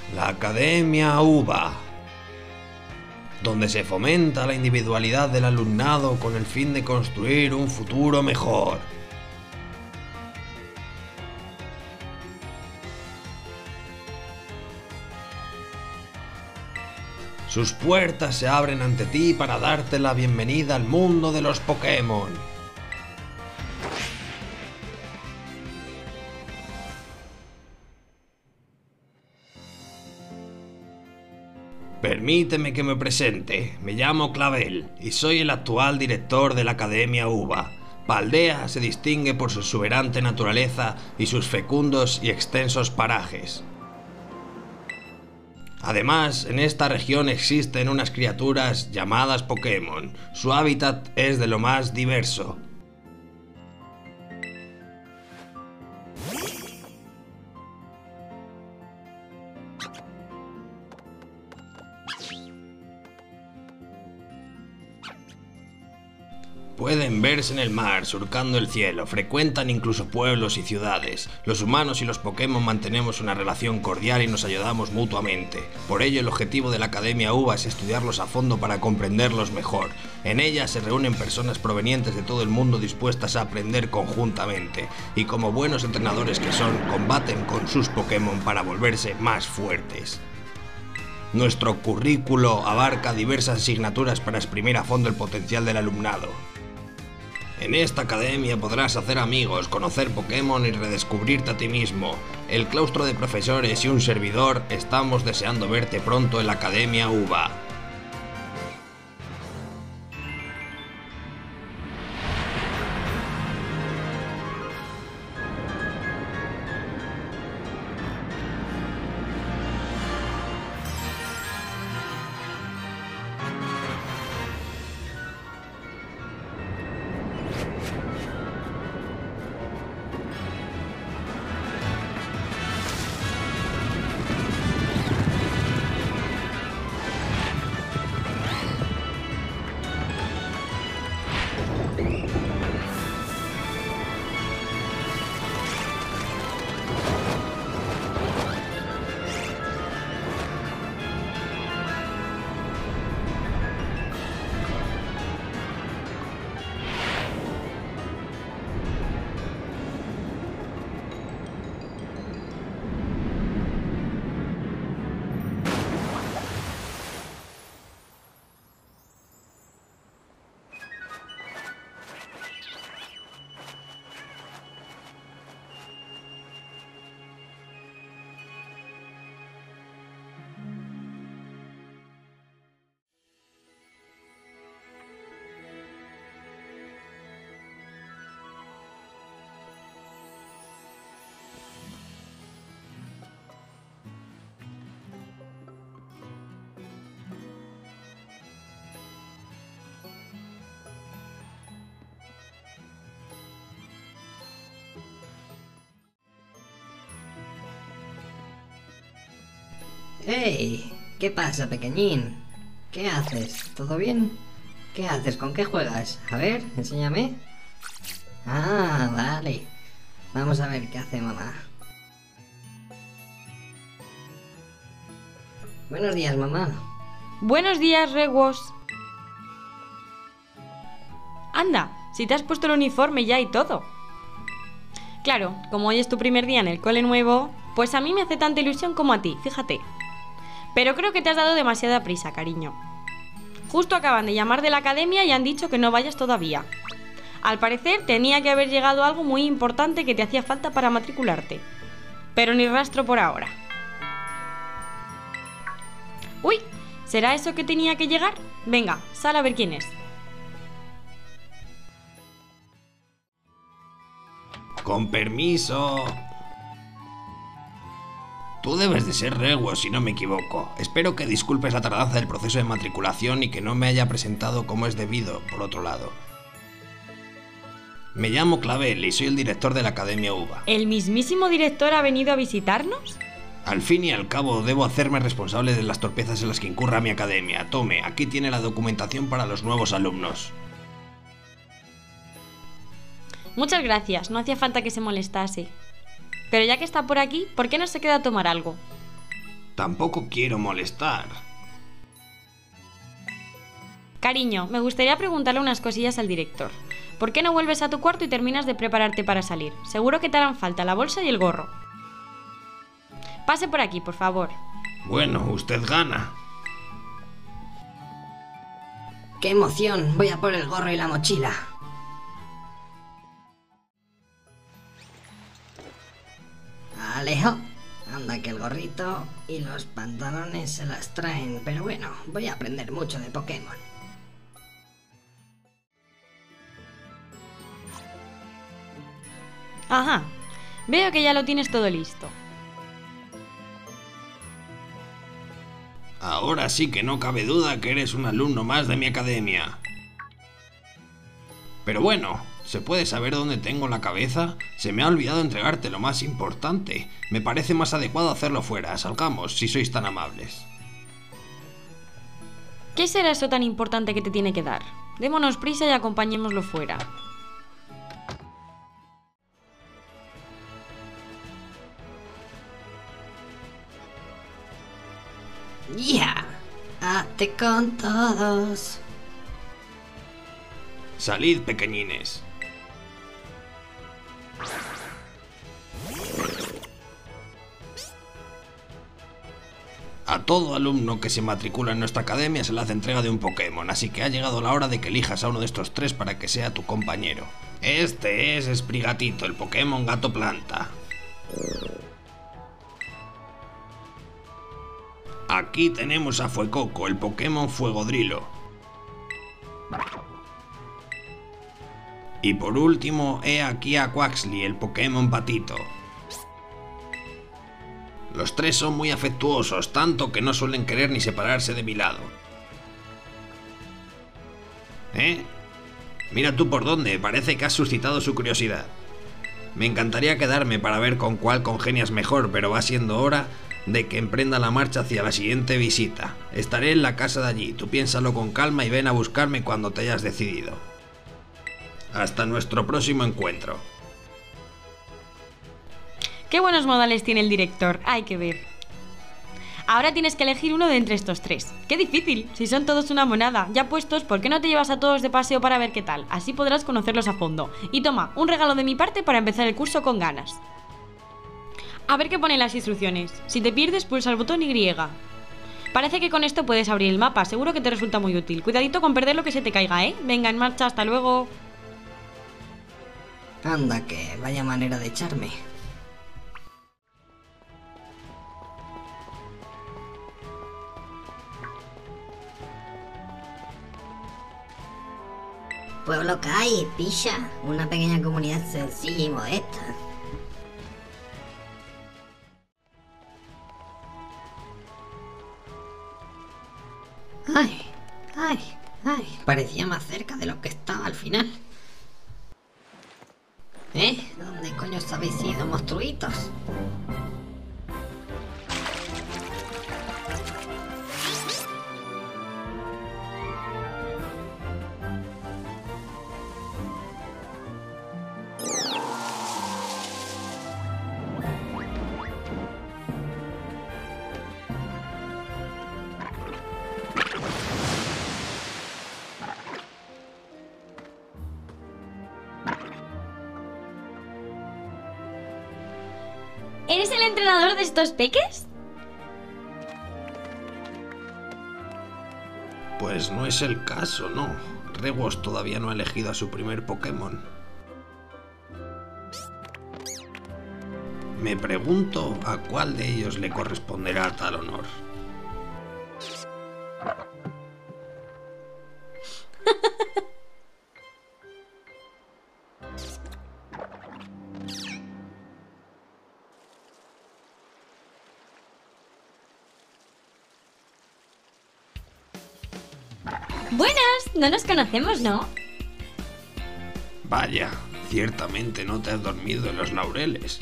La Academia UVA, donde se fomenta la individualidad del alumnado con el fin de construir un futuro mejor. Sus puertas se abren ante ti para darte la bienvenida al mundo de los Pokémon. Permíteme que me presente, me llamo Clavel y soy el actual director de la Academia UVA. Paldea se distingue por su exuberante naturaleza y sus fecundos y extensos parajes. Además, en esta región existen unas criaturas llamadas Pokémon. Su hábitat es de lo más diverso. Pueden verse en el mar, surcando el cielo, frecuentan incluso pueblos y ciudades. Los humanos y los Pokémon mantenemos una relación cordial y nos ayudamos mutuamente. Por ello, el objetivo de la Academia UVA es estudiarlos a fondo para comprenderlos mejor. En ella se reúnen personas provenientes de todo el mundo dispuestas a aprender conjuntamente, y como buenos entrenadores que son, combaten con sus Pokémon para volverse más fuertes. Nuestro currículo abarca diversas asignaturas para exprimir a fondo el potencial del alumnado. En esta academia podrás hacer amigos, conocer Pokémon y redescubrirte a ti mismo. El claustro de profesores y un servidor estamos deseando verte pronto en la Academia UVA. ¡Hey! ¿Qué pasa, pequeñín? ¿Qué haces? ¿Todo bien? ¿Qué haces? ¿Con qué juegas? A ver, enséñame. Ah, vale. Vamos a ver qué hace mamá. Buenos días, mamá. Buenos días, Reguos. Anda, si te has puesto el uniforme ya y todo. Claro, como hoy es tu primer día en el cole nuevo, pues a mí me hace tanta ilusión como a ti, fíjate. Pero creo que te has dado demasiada prisa, cariño. Justo acaban de llamar de la academia y han dicho que no vayas todavía. Al parecer tenía que haber llegado algo muy importante que te hacía falta para matricularte. Pero ni rastro por ahora. ¡Uy! ¿Será eso que tenía que llegar? Venga, sal a ver quién es. Con permiso. Tú debes de ser Reguos, si no me equivoco. Espero que disculpes la tardanza del proceso de matriculación y que no me haya presentado como es debido, por otro lado. Me llamo Clavel y soy el director de la Academia UVA. ¿El mismísimo director ha venido a visitarnos? Al fin y al cabo, debo hacerme responsable de las torpezas en las que incurra mi academia. Tome, aquí tiene la documentación para los nuevos alumnos. Muchas gracias, no hacía falta que se molestase. Pero ya que está por aquí, ¿por qué no se queda a tomar algo? Tampoco quiero molestar. Cariño, me gustaría preguntarle unas cosillas al director. ¿Por qué no vuelves a tu cuarto y terminas de prepararte para salir? Seguro que te harán falta la bolsa y el gorro. Pase por aquí, por favor. Bueno, usted gana. ¡Qué emoción! Voy a por el gorro y la mochila. Alejo. Anda que el gorrito y los pantalones se las traen, pero bueno, voy a aprender mucho de Pokémon. Ajá, veo que ya lo tienes todo listo. Ahora sí que no cabe duda que eres un alumno más de mi academia. Pero bueno, ¿se puede saber dónde tengo la cabeza? Se me ha olvidado entregarte lo más importante. Me parece más adecuado hacerlo fuera. Salgamos, si sois tan amables. ¿Qué será eso tan importante que te tiene que dar? Démonos prisa y acompañémoslo fuera. ¡Ya! ¡Hazte con todos! Salid, pequeñines. A todo alumno que se matricula en nuestra academia se le hace entrega de un Pokémon, así que ha llegado la hora de que elijas a uno de estos tres para que sea tu compañero. Este es Sprigatito, el Pokémon Gato Planta. Aquí tenemos a Fuecoco, el Pokémon Fuegodrilo. Y por último, he aquí a Quaxly, el Pokémon Patito. Los tres son muy afectuosos, tanto que no suelen querer ni separarse de mi lado. ¿Eh? Mira tú por dónde, parece que has suscitado su curiosidad. Me encantaría quedarme para ver con cuál congenias mejor, pero va siendo hora de que emprenda la marcha hacia la siguiente visita. Estaré en la casa de allí, tú piénsalo con calma y ven a buscarme cuando te hayas decidido. Hasta nuestro próximo encuentro. Qué buenos modales tiene el director, hay que ver. Ahora tienes que elegir uno de entre estos tres. ¡Qué difícil! Si son todos una monada. Ya puestos, ¿por qué no te llevas a todos de paseo para ver qué tal? Así podrás conocerlos a fondo. Y toma, un regalo de mi parte para empezar el curso con ganas. A ver qué ponen las instrucciones. Si te pierdes, pulsa el botón Y. Parece que con esto puedes abrir el mapa, seguro que te resulta muy útil. Cuidadito con perder lo que se te caiga, ¿eh? Venga, en marcha, hasta luego. Anda que vaya manera de echarme. Pueblo Kai, picha, una pequeña comunidad sencilla y modesta. Ay, parecía más cerca de lo que estaba al final. ¿Dónde coño os habéis ido, monstruitos? ¿Eres el entrenador de estos peques? Pues no es el caso, no. Reguos todavía no ha elegido a su primer Pokémon. Me pregunto a cuál de ellos le corresponderá tal honor. Buenas, no nos conocemos, ¿no? Vaya, ciertamente no te has dormido en los laureles.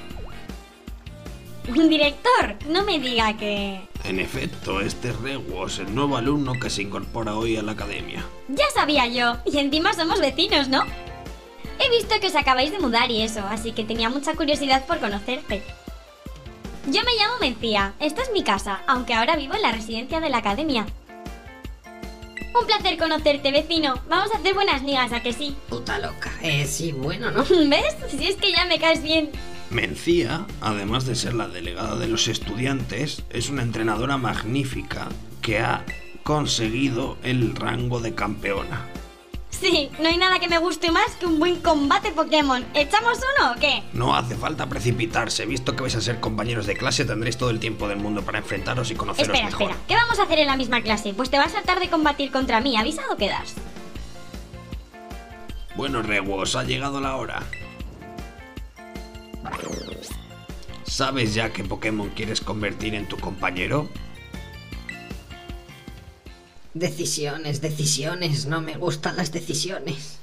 Director, no me diga que... En efecto, este es Reguos, el nuevo alumno que se incorpora hoy a la academia. Ya sabía yo, y encima somos vecinos, ¿no? He visto que os acabáis de mudar y eso, así que tenía mucha curiosidad por conocerte. Yo me llamo Mencía. Esta es mi casa, aunque ahora vivo en la residencia de la academia. Un placer conocerte, vecino. Vamos a hacer buenas migas, ¿a que sí? Puta loca. Sí, bueno, ¿no? ¿Ves? Si es que ya me caes bien. Mencía, además de ser la delegada de los estudiantes, es una entrenadora magnífica que ha conseguido el rango de campeona. Sí, no hay nada que me guste más que un buen combate Pokémon. ¿Echamos uno o qué? No hace falta precipitarse, visto que vais a ser compañeros de clase, tendréis todo el tiempo del mundo para enfrentaros y conoceros mejor. Espera, ¿qué vamos a hacer en la misma clase? Pues te vas a hartar de combatir contra mí, ¿avisado quedas? Bueno, Reguos, ha llegado la hora. ¿Sabes ya qué Pokémon quieres convertir en tu compañero? Decisiones, no me gustan las decisiones.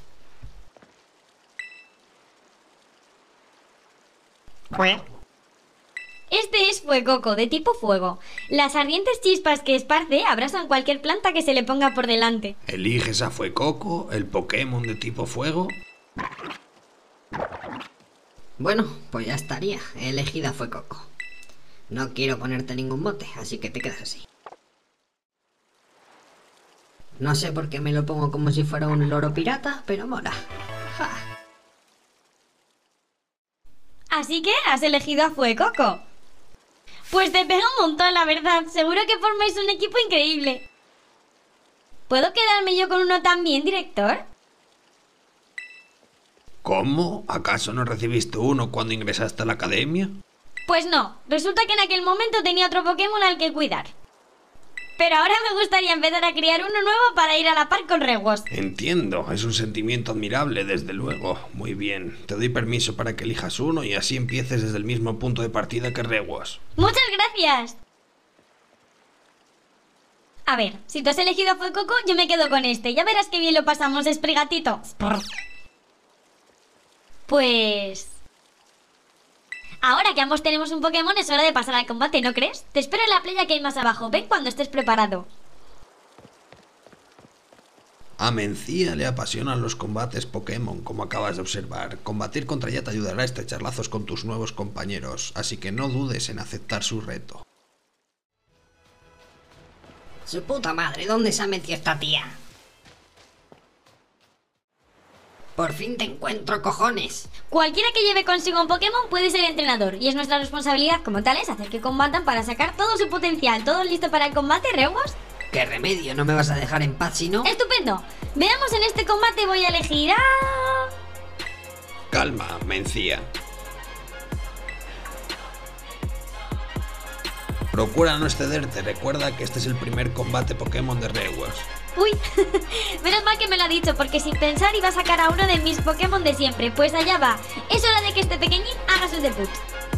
Este es Fuecoco, de tipo fuego. Las ardientes chispas que esparce abrasan cualquier planta que se le ponga por delante. ¿Eliges a Fuecoco, el Pokémon de tipo fuego? Bueno, pues ya estaría. Elegida fue Coco. No quiero ponerte ningún mote, así que te quedas así. No sé por qué me lo pongo como si fuera un loro pirata, pero mola. Ja. Así que has elegido a Fuecoco. Pues te pega un montón, la verdad. Seguro que formáis un equipo increíble. ¿Puedo quedarme yo con uno también, director? ¿Cómo? ¿Acaso no recibiste uno cuando ingresaste a la academia? Pues no, resulta que en aquel momento tenía otro Pokémon al que cuidar. Pero ahora me gustaría empezar a criar uno nuevo para ir a la par con Reguos. Entiendo, es un sentimiento admirable, desde luego. Muy bien, te doy permiso para que elijas uno y así empieces desde el mismo punto de partida que Reguos. ¡Muchas gracias! A ver, si tú has elegido a Fuecoco, yo me quedo con este. Ya verás qué bien lo pasamos, Sprigatito. Pues... ahora que ambos tenemos un Pokémon es hora de pasar al combate, ¿no crees? Te espero en la playa que hay más abajo. Ven cuando estés preparado. A Mencía le apasionan los combates Pokémon, como acabas de observar. Combatir contra ella te ayudará a estrechar lazos con tus nuevos compañeros, así que no dudes en aceptar su reto. Su puta madre, ¿dónde se ha metido esta tía? Por fin te encuentro, cojones. Cualquiera que lleve consigo un Pokémon puede ser entrenador, y es nuestra responsabilidad como tales hacer que combatan para sacar todo su potencial. ¿Todos listos para el combate, Reguos? ¿Qué remedio? ¿No me vas a dejar en paz si no? ¡Estupendo! Veamos, en este combate voy a elegir a... Calma, Mencía. Procura no excederte, recuerda que este es el primer combate Pokémon de Reguos. Uy, menos mal que me lo ha dicho, porque sin pensar iba a sacar a uno de mis Pokémon de siempre. Pues allá va, es hora de que este pequeñín haga su debut.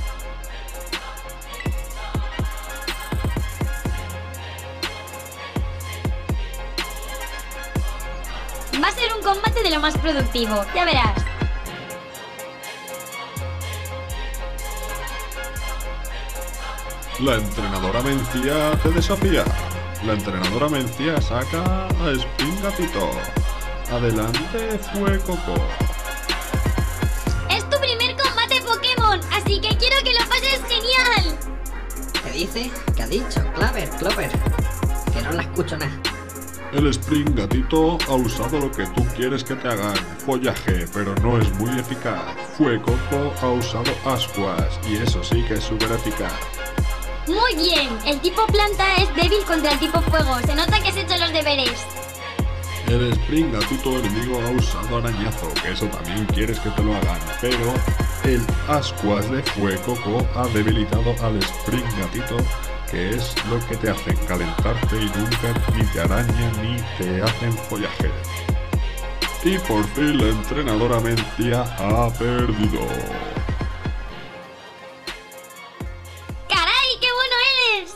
Va a ser un combate de lo más productivo, ya verás. La entrenadora Mencía te desafía. La entrenadora Mencía saca a Sprigatito. Adelante, Fuecoco. Es tu primer combate Pokémon, así que quiero que lo pases genial. ¿Qué dice? ¿Qué ha dicho? Clover. Que no la escucho nada. El Sprigatito ha usado lo que tú quieres que te hagan, follaje, pero no es muy eficaz. Fuecoco ha usado ascuas, y eso sí que es súper eficaz. Muy bien, el tipo planta es débil contra el tipo fuego. Se nota que has hecho los deberes. El Sprigatito enemigo ha usado arañazo, que eso también quieres que te lo hagan, pero el ascuas de Fuecoco ha debilitado al Sprigatito, que es lo que te hacen calentarte y nunca ni te arañan ni te hacen follaje. Y por fin la entrenadora Mencía ha perdido. ¡Caray, qué bueno eres!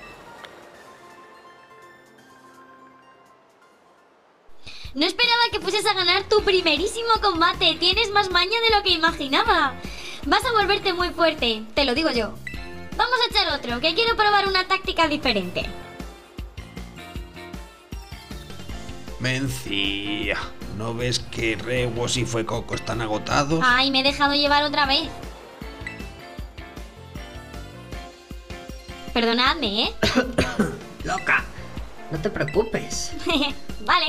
No esperaba que fueses a ganar tu primerísimo combate. Tienes más maña de lo que imaginaba. Vas a volverte muy fuerte, te lo digo yo. Vamos a echar otro, que quiero probar una táctica diferente. Mencía, ¿no ves que Reguos y Fuecoco están agotados? Ay, me he dejado llevar otra vez. Perdonadme, ¿eh? Loca, no te preocupes. Vale.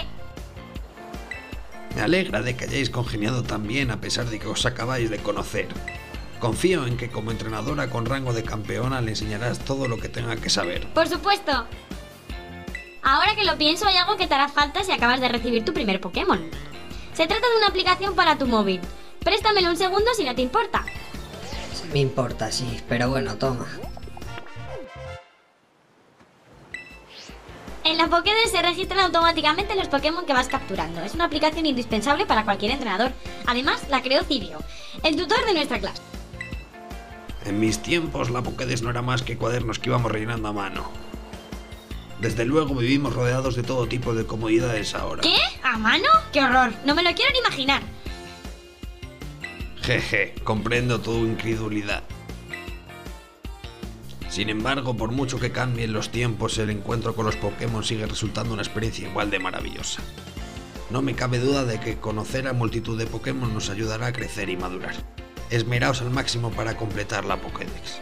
Me alegra de que hayáis congeniado tan bien a pesar de que os acabáis de conocer. Confío en que como entrenadora con rango de campeona le enseñarás todo lo que tenga que saber. Por supuesto. Ahora que lo pienso, hay algo que te hará falta si acabas de recibir tu primer Pokémon. Se trata de una aplicación para tu móvil. Préstamelo un segundo si no te importa. Sí me importa, sí, pero bueno, toma. En la Pokédex se registran automáticamente los Pokémon que vas capturando. Es una aplicación indispensable para cualquier entrenador. Además, la creó Cirio, el tutor de nuestra clase. En mis tiempos la Pokédex no era más que cuadernos que íbamos rellenando a mano. Desde luego vivimos rodeados de todo tipo de comodidades ahora. ¿Qué? ¿A mano? ¡Qué horror! No me lo quiero ni imaginar. Jeje, comprendo tu incredulidad. Sin embargo, por mucho que cambien los tiempos, el encuentro con los Pokémon sigue resultando una experiencia igual de maravillosa. No me cabe duda de que conocer a multitud de Pokémon nos ayudará a crecer y madurar. Esmeraos al máximo para completar la Pokédex.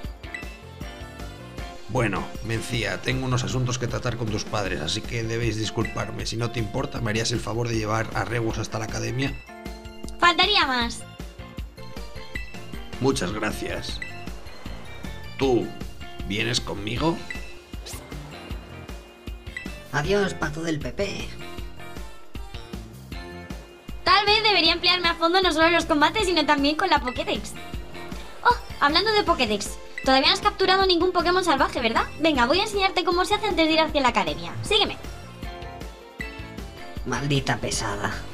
Bueno, Mencía, tengo unos asuntos que tratar con tus padres, así que debéis disculparme. Si no te importa, ¿me harías el favor de llevar a Regus hasta la academia? Faltaría más. Muchas gracias. ¿Tú vienes conmigo? Adiós, pato del PP. Tal vez debería emplearme a fondo no solo en los combates, sino también con la Pokédex. Oh, hablando de Pokédex, todavía no has capturado ningún Pokémon salvaje, ¿verdad? Venga, voy a enseñarte cómo se hace antes de ir hacia la academia. Sígueme. Maldita pesada.